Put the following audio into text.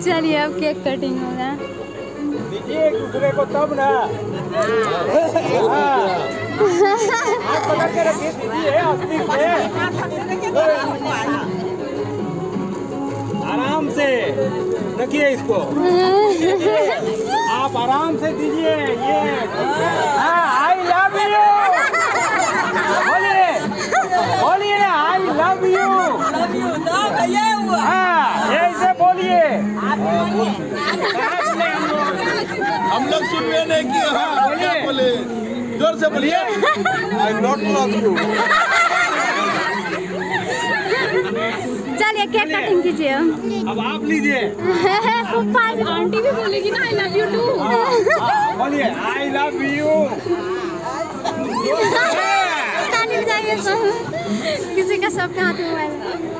चलिए अब cake cutting होगा। दीजिए एक दूसरे को तब ना। हाथ पकड़ के रखिए, दीजिए अस्थिर से, आराम से रखिए इसको। आप आराम से दीजिए। ये आई लव यू बोलिए, बोलिए ना आई लव यू। हाँ ऐसे बोलिए। हम लोग सुनने नहीं किए। हाँ बोले, जोर से बोलिए। I not love you. चलिए केक कटिंग कीजिए। अब आप लीजिए। आंटी भी बोलेगी ना आई लव यू टू। बोलिए आई लव यू। किसी का सबके हाथ में मोबाइल।